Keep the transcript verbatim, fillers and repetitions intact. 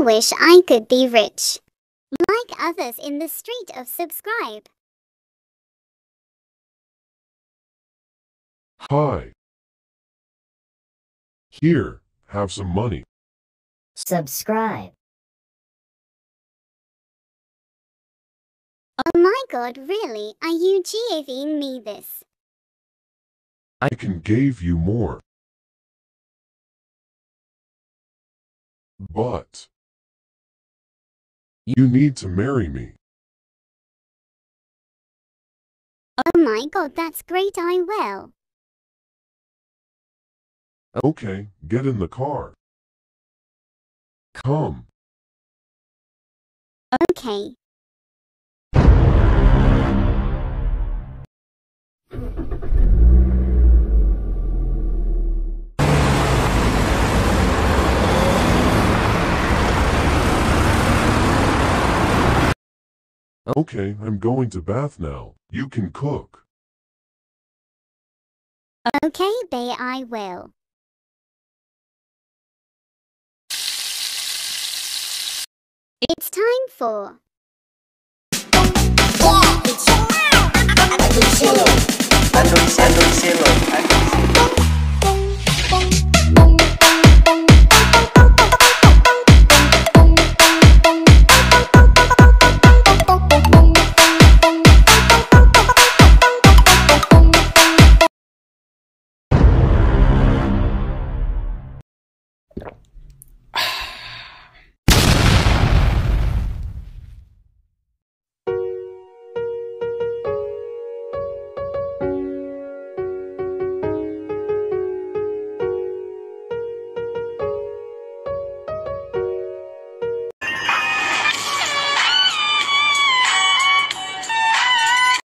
wish I could be rich, like others in the street of subscribe. Hi. Here, have some money. Subscribe. Oh my god, really? Are you giving me this? I can give you more. But you need to marry me. Oh my god, that's great, I will. Okay, get in the car. Come. Okay. Okay, I'm going to bath now. You can cook. Okay, bae, I will. It's time for